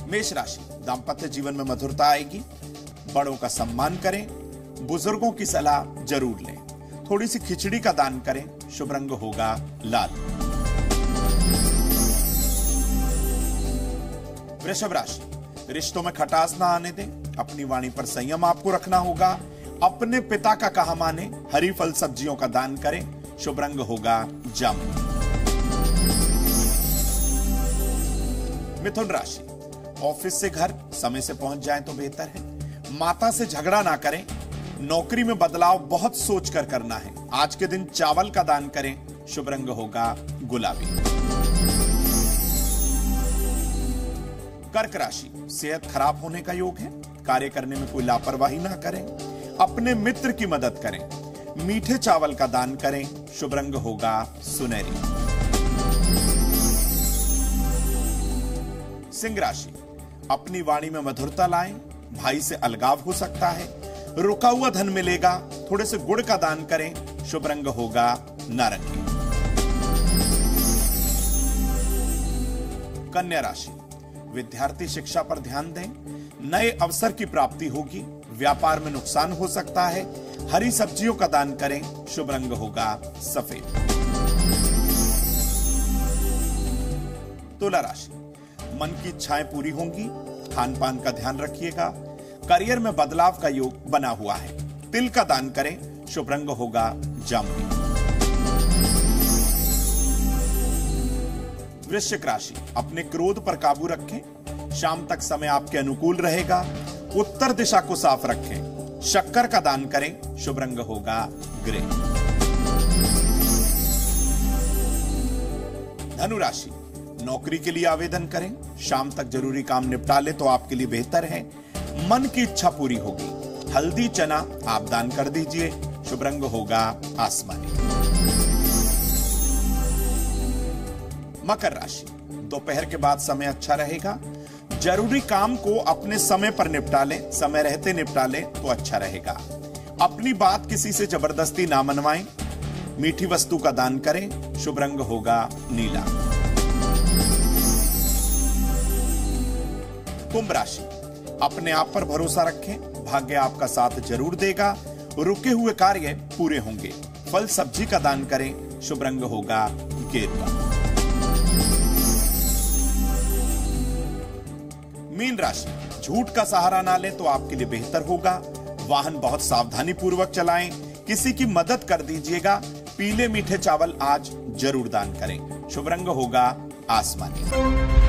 मेष राशि, दांपत्य जीवन में मधुरता आएगी। बड़ों का सम्मान करें। बुजुर्गों की सलाह जरूर लें। थोड़ी सी खिचड़ी का दान करें। शुभ रंग होगा लाल। वृषभ राशि, रिश्तों में खटास ना आने दें। अपनी वाणी पर संयम आपको रखना होगा। अपने पिता का कहा माने। हरी फल सब्जियों का दान करें। शुभ रंग होगा जामुन। मिथुन राशि, ऑफिस से घर समय से पहुंच जाएं तो बेहतर है। माता से झगड़ा ना करें। नौकरी में बदलाव बहुत सोच कर करना है। आज के दिन चावल का दान करें। शुभ रंग होगा गुलाबी। कर्क राशि, सेहत खराब होने का योग है। कार्य करने में कोई लापरवाही ना करें। अपने मित्र की मदद करें। मीठे चावल का दान करें। शुभ रंग होगा सुनहरी। सिंह राशि, अपनी वाणी में मधुरता लाएं। भाई से अलगाव हो सकता है। रुका हुआ धन मिलेगा। थोड़े से गुड़ का दान करें। शुभ रंग होगा नारंगी। कन्या राशि, विद्यार्थी शिक्षा पर ध्यान दें। नए अवसर की प्राप्ति होगी। व्यापार में नुकसान हो सकता है। हरी सब्जियों का दान करें। शुभ रंग होगा सफेद। तुला राशि, मन की इच्छाएं पूरी होंगी। खान पान का ध्यान रखिएगा। करियर में बदलाव का योग बना हुआ है। तिल का दान करें। शुभ रंग होगा जामुनी। वृश्चिक राशि, अपने क्रोध पर काबू रखें। शाम तक समय आपके अनुकूल रहेगा। उत्तर दिशा को साफ रखें। शक्कर का दान करें। शुभ रंग होगा ग्रे। धनु राशि, नौकरी के लिए आवेदन करें। शाम तक जरूरी काम निपटा ले तो आपके लिए बेहतर है। मन की इच्छा पूरी होगी। हल्दी चना आप दान कर दीजिए। शुभ रंग होगा आसमानी। मकर राशि, दोपहर के बाद समय अच्छा रहेगा। जरूरी काम को अपने समय पर निपटा लें। समय रहते निपटा लें तो अच्छा रहेगा। अपनी बात किसी से जबरदस्ती ना मनवाएं। मीठी वस्तु का दान करें। शुभ रंग होगा नीला। कुंभ राशि, अपने आप पर भरोसा रखें। भाग्य आपका साथ जरूर देगा। रुके हुए कार्य पूरे होंगे। फल सब्जी का दान करें। शुभ रंग होगा गेरुआ। मीन राशि, झूठ का सहारा ना लें तो आपके लिए बेहतर होगा। वाहन बहुत सावधानी पूर्वक चलाएं। किसी की मदद कर दीजिएगा। पीले मीठे चावल आज जरूर दान करें। शुभ रंग होगा आसमानी।